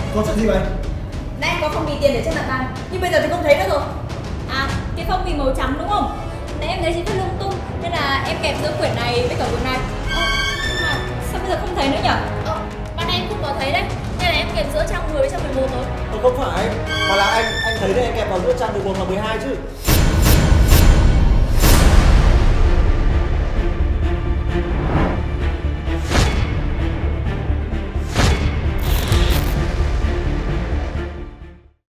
có chuyện gì vậy? Nãy em có phong bì tiền để trên mặt bàn, nhưng bây giờ thì không thấy nữa rồi. À, cái phong bì màu trắng đúng không? Nãy em thấy chị viết lung tung nên là em kẹp giữa quyển này với cả quyển này. Nhưng mà sao bây giờ không thấy nữa nhỉ? Ban nãy em cũng có thấy đấy. Nên là em kẹp giữa trang 10 với trang 11 rồi. Không phải, mà là anh thấy đấy, anh kẹp vào giữa trang 11 và 12 chứ.